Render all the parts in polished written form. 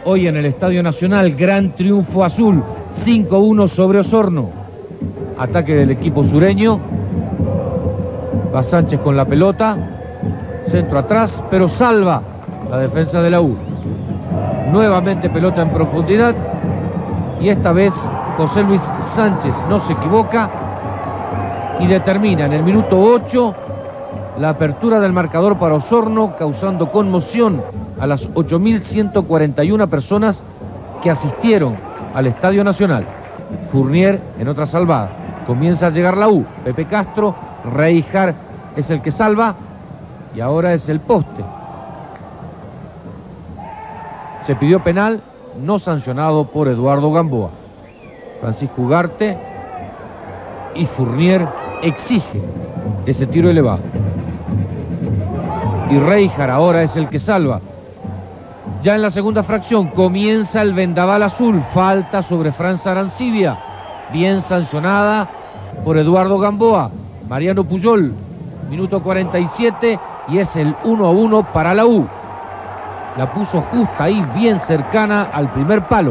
Hoy en el Estadio Nacional, gran triunfo azul, 5-1 sobre Osorno. Ataque del equipo sureño. Va Sánchez con la pelota. Centro atrás, pero salva la defensa de la U. Nuevamente pelota en profundidad. Y esta vez José Luis Sánchez no se equivoca y determina en el minuto 8 la apertura del marcador para Osorno, causando conmoción a las 8.141 personas que asistieron al Estadio Nacional. Fournier en otra salvada. Comienza a llegar la U. Pepe Castro, Reijar es el que salva y ahora es el poste. Se pidió penal, no sancionado por Eduardo Gamboa. Francisco Ugarte y Fournier exigen ese tiro elevado. Y Reijar ahora es el que salva. Ya en la segunda fracción comienza el vendaval azul. Falta sobre Franz Arancibia. Bien sancionada por Eduardo Gamboa. Mariano Pujol, minuto 47, y es el 1-1 para la U. La puso justa ahí, bien cercana al primer palo.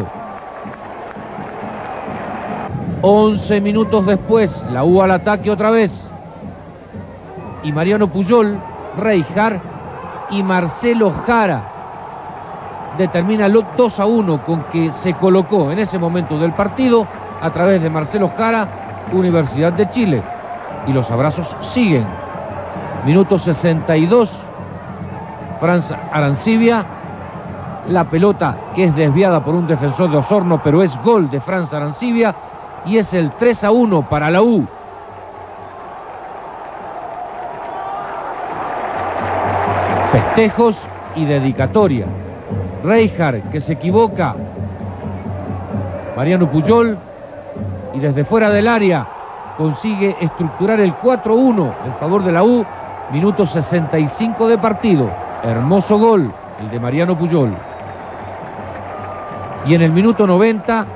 11 minutos después, la U al ataque otra vez. Y Mariano Pujol, Reijar y Marcelo Jara determina el 2-1 con que se colocó en ese momento del partido a través de Marcelo Jara, Universidad de Chile. Y los abrazos siguen. Minuto 62, Franz Arancibia. La pelota que es desviada por un defensor de Osorno, pero es gol de Franz Arancibia. Y es el 3-1 para la U. Festejos y dedicatoria. Reijar, que se equivoca. Mariano Pujol, y desde fuera del área consigue estructurar el 4-1 en favor de la U. Minuto 65 de partido. Hermoso gol, el de Mariano Pujol. Y en el minuto 90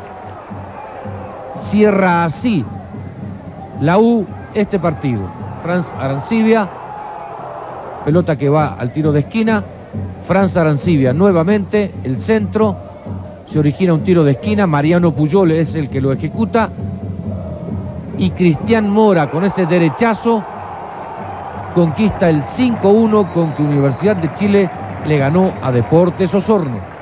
cierra así la U este partido. Franz Arancibia, pelota que va al tiro de esquina. Franz Arancibia nuevamente, el centro, se origina un tiro de esquina. Mariano Pujol es el que lo ejecuta. Y Cristian Mora, con ese derechazo, conquista el 5-1 con que Universidad de Chile le ganó a Deportes Osorno.